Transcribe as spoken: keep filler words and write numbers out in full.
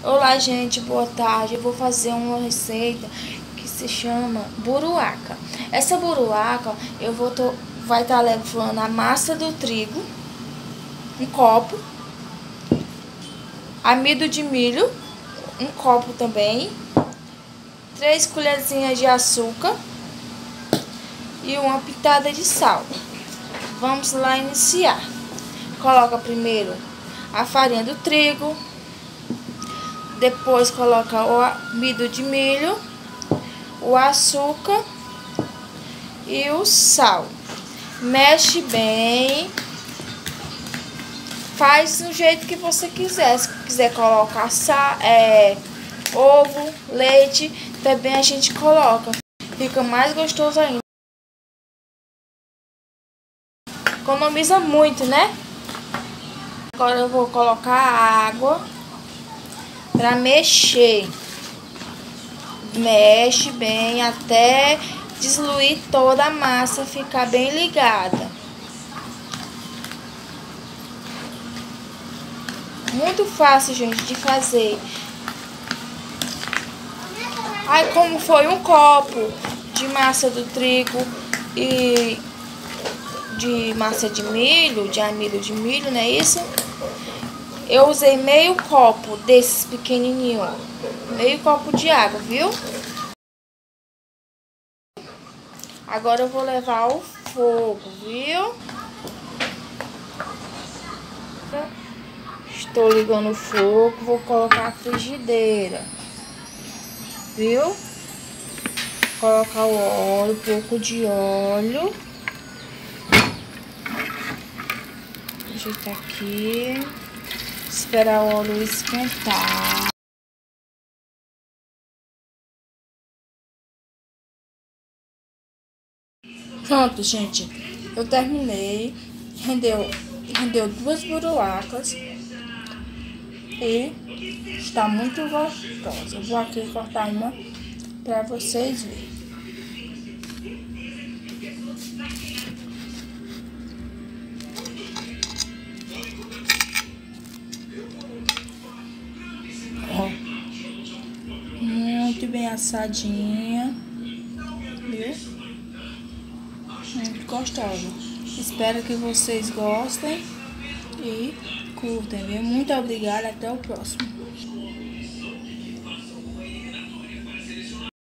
Olá, gente, boa tarde. Eu vou fazer uma receita que se chama buruaca. Essa buruaca eu vou to... vai estar tá levando a massa do trigo, um copo, amido de milho, um copo também, três colherzinhas de açúcar e uma pitada de sal. Vamos lá iniciar. Coloca primeiro a farinha do trigo. Depois coloca o amido de milho, o açúcar e o sal. Mexe bem. Faz do jeito que você quiser. Se quiser colocar sal, é, ovo, leite, também a gente coloca. Fica mais gostoso ainda. Economiza muito, né? Agora eu vou colocar a água para mexer. Mexe bem até diluir toda a massa, ficar bem ligada. Muito fácil, gente, de fazer. Aí, como foi um copo de massa do trigo e de massa de milho, de amido de milho, não é isso? Eu usei meio copo desses pequenininhos, meio copo de água, viu? Agora eu vou levar ao fogo, viu? Estou ligando o fogo, vou colocar a frigideira, viu? Colocar o óleo, um pouco de óleo. Ajeitar aqui. Esperar o óleo esquentar. Pronto, gente. Eu terminei. Rendeu, rendeu duas buruacas. E está muito gostosa. Eu vou aqui cortar uma para vocês verem. Ó, muito bem assadinha, viu? Muito gostosa. Espero que vocês gostem e curtem, viu? Muito obrigada, até o próximo.